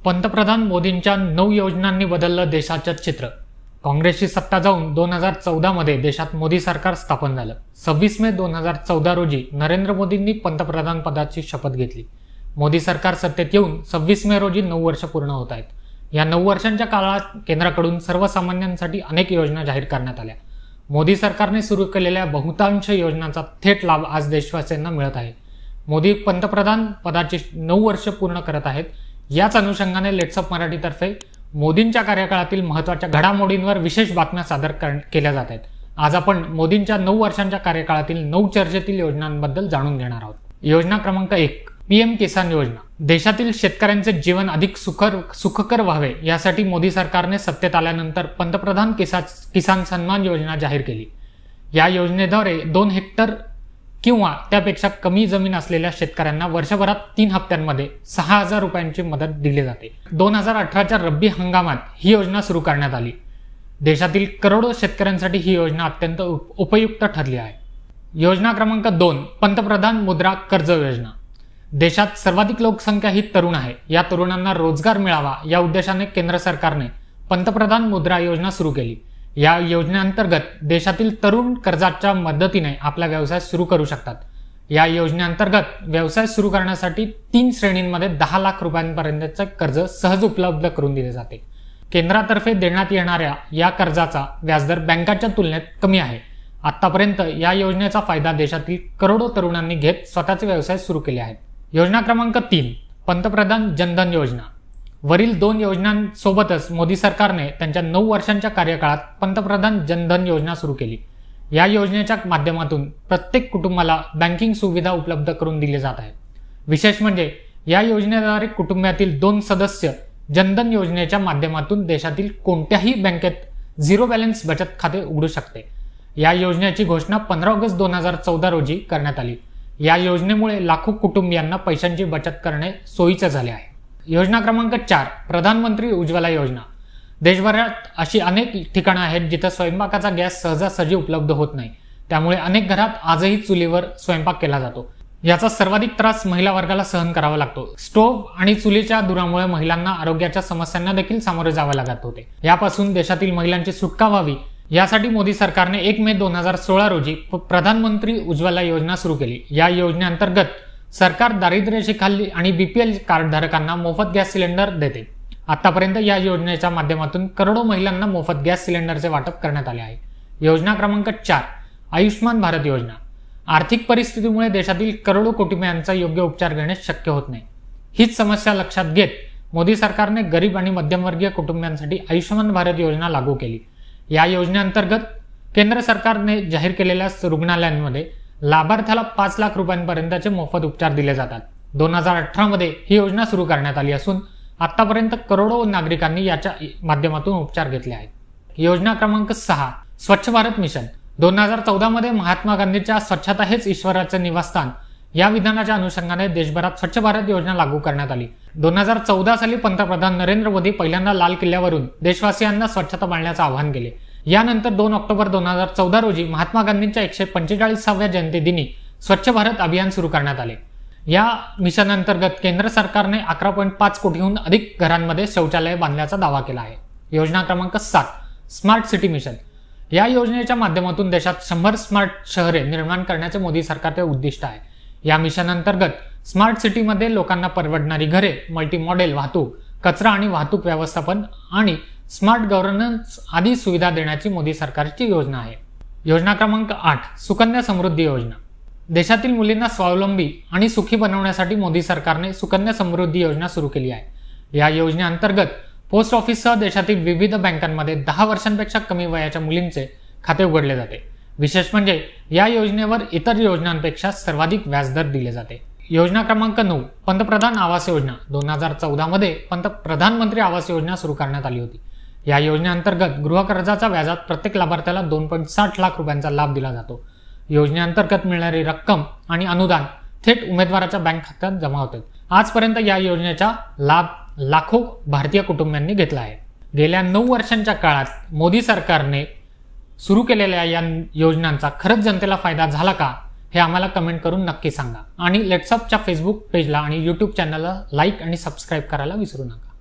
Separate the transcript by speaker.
Speaker 1: पंतप्रधान मोदींच्या 9 योजनांनी बदललं देशाचं चित्र। काँग्रेसची सत्ता जाऊन 2014 मध्ये देशात मोदी सरकार स्थापन झालं। 26 मे 2014 रोजी नरेंद्र मोदींनी पंतप्रधान पदाची शपथ घेतली। मोदी सरकार सत्तेत येऊन 26 मे रोजी 9 वर्ष पूर्ण होत आहेत। या 9 वर्षांच्या काळात केंद्राकडून सर्वसामान्यांसाठी अनेक योजना जाहीर करण्यात आल्या। मोदी सरकारने सुरू केलेल्या बहुतांश योजनांचा थेट लाभ आज देशवासियांना मिळत आहे। मोदी पंतप्रधान पदाची 9 वर्ष पूर्ण करत आहेत। याच अनुषंगाने लेट्सअप मराठीतर्फे मोदींच्या कार्यकाळातील महत्त्वाच्या घडामोडींवर विशेष बातम्या सादर केल्या जात आहेत। आज आपण मोदींच्या 9 वर्षांच्या कार्यकाळातील 9 चर्चेतील योजनांबद्दल जाणून घेणार आहोत। योजना क्रमांक 1, पीएम किसान योजना। देशातील शेतकऱ्यांचे जीवन अधिक सुखकर व्हावे यासाठी मोदी सरकारने सत्तेत आल्यानंतर पंतप्रधान किसान सन्मान योजना जाहीर केली। या योजनेद्वारे 2 हेक्टर किंवा त्यापेक्षा कमी जमीन असलेल्या शेतकऱ्यांना वर्षभरात 3 हप्त्यांमध्ये 6000 रुपयांची मदत दिली जाते। 2018च्या रब्बी हंगामात ही योजना सुरू करण्यात आली। देशातील करोडो शेतकऱ्यांसाठी ही योजना अत्यंत उपयुक्त ठरली आहे। योजना क्रमांक 2, पंतप्रधान मुद्रा कर्ज योजना। देशात सर्वाधिक लोकसंख्या ही तरुण आहे। या तरुणांना रोजगार मिळावा या उद्देशाने केंद्र सरकारने पंतप्रधान मुद्रा योजना सुरू केली। या योजनेअंतर्गत देशातील तरुण कर्जाच्या मदतीने आपला व्यवसाय सुरू करू शकतात। या योजनेअंतर्गत व्यवसाय सुरू करण्यासाठी 3 श्रेणींमध्ये 10 लाख रुपयांपर्यंतचे कर्ज सहज उपलब्ध करून दिले जाते। केंद्रातर्फे देण्यात येणाऱ्या या कर्जाचा व्याजदर बँकांच्या तुलनेत कमी आहे। आतापर्यंत या योजनेचा फायदा देशातील करोडो तरुणांनी घेत स्वतःचे व्यवसाय सुरू केले आहेत। योजना क्रमांक 3, पंतप्रधान जनधन योजना। वरील 2 योजनांसोबतच मोदी सरकारने त्यांच्या 9 वर्षांच्या कार्यकाळात पंतप्रधान जनधन योजना सुरू केली। या योजनेच्या माध्यमातून प्रत्येक कुटुंबाला बँकिंग सुविधा उपलब्ध करून दिली जात आहे। विशेष म्हणजे या योजनेद्वारे कुटुंबातील 2 सदस्य जनधन योजनेच्या माध्यमातून देशातील कोणत्याही बँकेत 0 बॅलन्स बचत खाते उघडू शकते। या योजनेची घोषणा 15 ऑगस्ट 2014 रोजी करण्यात आली। या योजनेमुळे लाखो कुटुंबियांना पैशांची बचत करणे सोयीचे झाले आहे। योजना क्रमांक 4, प्रधानमंत्री उज्ज्वला योजना। देशभरात अशी अनेक ठिकाणं आहेत जिथे स्वयंपाकाचा गॅस सहजासहजी उपलब्ध होत नाही। त्यामुळे अनेक घरात आजही चुलीवर स्वयंपाक केला जातो। याचा सर्वाधिक त्रास महिला वर्गाला सहन करावा लागतो। स्टोव्ह आणि चुलीच्या धुरामुळे महिलांना आरोग्याच्या समस्यांना देखील सामोरे जावे लागत होते। यापासून देशातील महिलांची सुटका व्हावी यासाठी मोदी सरकारने 1 मे 2016 रोजी प्रधानमंत्री उज्ज्वला योजना सुरू केली। या योजनेअंतर्गत सरकार दारिद्र्यरेषेखाली आणि बीपीएल कार्ड धारकांना मोफत गॅस सिलेंडर देते। आतापर्यंत या योजनेच्या माध्यमातून करोडो महिलांना मोफत गॅस सिलेंडरचे वाटप करण्यात आले आहे। योजना क्रमांक 4, आयुष्मान भारत योजना। आर्थिक परिस्थितीमुळे देशातील करोडो कुटुंबियांचा योग्य उपचार घेणे शक्य होत नाही। हीच समस्या लक्षात घेत मोदी सरकारने गरीब आणि मध्यमवर्गीय कुटुंबियांसाठी आयुष्मान भारत योजना लागू केली। या योजनेअंतर्गत केंद्र सरकारने जाहीर केलेल्या रुग्णालयांमध्ये लाभार्थ्याला 5 लाख रुपयांपर्यंतचे मोफत उपचार दिले जातात। 2018 मध्ये ही योजना सुरू करण्यात आली असून आतापर्यंत करोडो नागरिकांनी याच्या माध्यमातून उपचार घेतले आहेत। योजना क्रमांक 6, स्वच्छ भारत मिशन। 2014 मध्ये महात्मा गांधींच्या स्वच्छता हेच ईश्वराचे निवासस्थान या विधानाच्या अनुषंगाने देशभरात स्वच्छ भारत योजना लागू करण्यात आली। 2014 साली पंतप्रधान नरेंद्र मोदी पहिल्यांदा लाल किल्ल्यावरून देशवासियांना स्वच्छता पाळण्याचे आवाहन केले। यानंतर 2 ऑक्टोबर 2014 रोजी महात्मा गांधींच्या 145व्या जयंतीदिनी स्वच्छ भारत अभियान सुरू करण्यात आले। या मिशन अंतर्गत केंद्र सरकारने 11.5 कोटीहून अधिक घरांमध्ये शौचालय बांधल्याचा दावा केला आहे। योजना क्रमांक 7, स्मार्ट सिटी मिशन। या योजनेच्या माध्यमातून देशात 100 स्मार्ट शहरे निर्माण करण्याचे मोदी सरकारचे उद्दिष्ट आहे। या मिशन अंतर्गत स्मार्ट सिटीमध्ये लोकांना परवडणारी घरे, मल्टी मॉडेल वाहतूक, कचरा आणि वाहतूक व्यवस्थापन आणि स्मार्ट गव्हर्नन्स आदी सुविधा देण्याची मोदी सरकारची योजना आहे। योजना क्रमांक 8, सुकन्या समृद्धी योजना। देशातील मुलींना स्वावलंबी आणि सुखी बनवण्यासाठी मोदी सरकारने सुकन्या समृद्धी योजना सुरू केली आहे। या योजनेअंतर्गत पोस्ट ऑफिससह देशातील विविध बँकांमध्ये 10 वर्षांपेक्षा कमी वयाच्या मुलींचे खाते उघडले जाते। विशेष म्हणजे या योजनेवर इतर योजनांपेक्षा सर्वाधिक व्याजदर दिले जाते। योजना क्रमांक 9, पंतप्रधान आवास योजना। 2014 मध्ये प्रधानमंत्री आवास योजना सुरू करण्यात आली होती। या योजनेअंतर्गत गृहकर्जाच्या व्याजात प्रत्येक लाभार्थ्याला 2.60 लाख रुपयांचा लाभ दिला जातो। योजनेअंतर्गत मिळणारी रक्कम आणि अनुदान थेट उमेदवाराच्या बँक खात्यात जमा होते। आजपर्यंत या योजनेचा लाभ लाखो भारतीय कुटुंबियांनी घेतला आहे। गेल्या 9 वर्षांच्या काळात मोदी सरकारने सुरू केलेल्या या योजनांचा खरंच जनतेला फायदा झाला का हे आम्हाला कमेंट करून नक्की सांगा आणि लेट्सअपच्या फेसबुक पेजला आणि यूट्यूब चॅनलला लाईक आणि सबस्क्राईब करायला विसरू नका।